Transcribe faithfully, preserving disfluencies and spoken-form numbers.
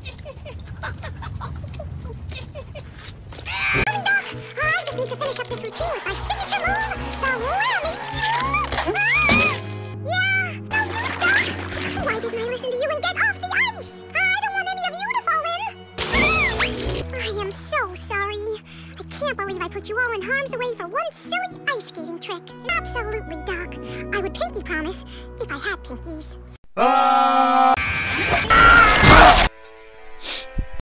I just need to finish up this routine with my signature move, the Lammy. Yeah, no, you stop. Why didn't I listen to you and get off the ice? I don't want any of you to fall in. I am so sorry. I can't believe I put you all in harm's way for one silly ice skating trick. Absolutely, Doc. I would pinky promise if I had pinkies. Ah!